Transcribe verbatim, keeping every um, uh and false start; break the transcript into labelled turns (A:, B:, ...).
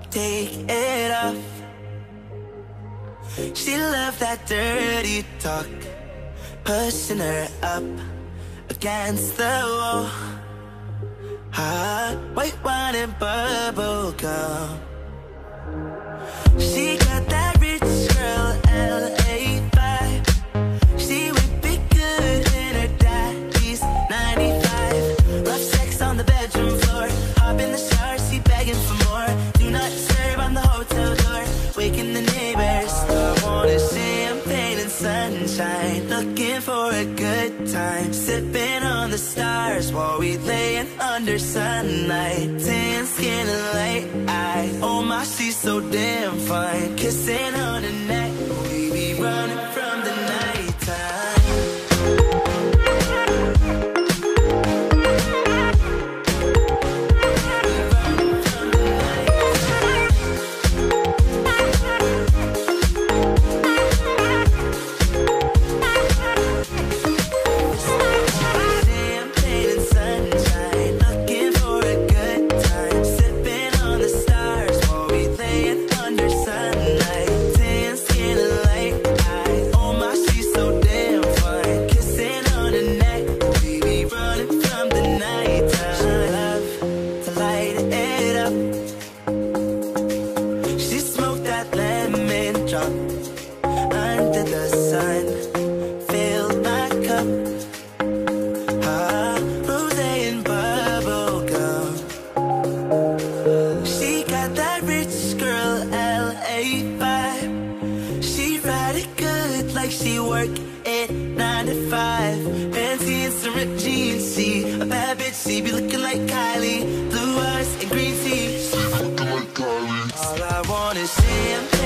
A: take it off. She loved that dirty talk, pushing her up against the wall. Hot white wine and bubble gum. She got that rich girl L A vibe. She would be good in her daddy's ninety-five. Rough sex on the bedroom floor, hop in the shower, she begging for more. Do not disturb on the hotel door, waking the neighbors. I wanted champagne and sunshine, looking for a good time, sipping on the stars while we laying under sunlight. Tan skin and light eyes, oh my, she's so damn fine. Kissing on her neck, we be running from the nighttime. Under the sun, filled my cup. Ah, rosé and bubble gum. She got that rich girl L A vibe. She ride it good like she work it nine to five. Fancy and some ripped jeans. She a bad bitch, she be looking like Kylie. Blue eyes and green tea, she be looking like Kylie. All I want is champagne